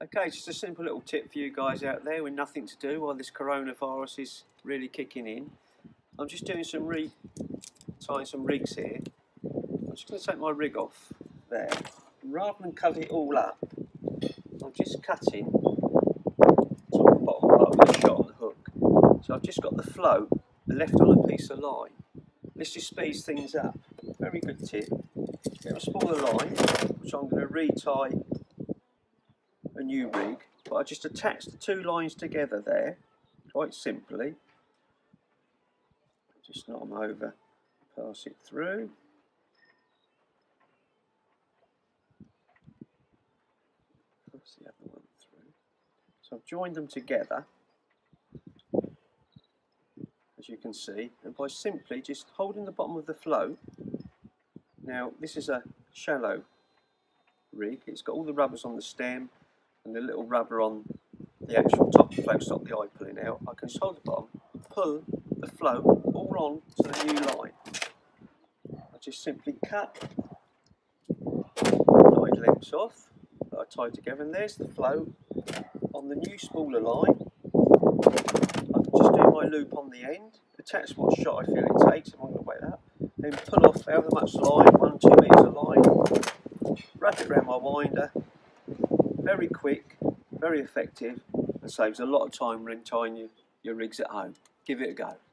Okay, just a simple little tip for you guys out there with nothing to do while this coronavirus is really kicking in. I'm just doing some tying some rigs here. I'm just going to take my rig off there. Rather than cut it all up, I'm just cutting top and bottom part with a shot on the hook. So I've just got the float left on a piece of line. This just speeds things up. Very good tip. Get a smaller line, which I'm going to retie a new rig, but I just attach the two lines together there, quite simply. Just knot them over, pass it through. Pass the other one through. So I've joined them together, as you can see, and by simply just holding the bottom of the float. Now this is a shallow rig, it's got all the rubbers on the stem and the little rubber on the actual top of the float, stop the eye pulling out. I can just hold the bottom, pull the float all on to the new line. I just simply cut knotted lengths off that I tie together, and there's the float on the new smaller line. I can just do my loop on the end, attach what shot I feel it takes, I'm not going to wait that, then pull off however much line, 1-2 metres of line, wrap it around my winder. Very quick, very effective, and saves a lot of time when tying your rigs at home. Give it a go.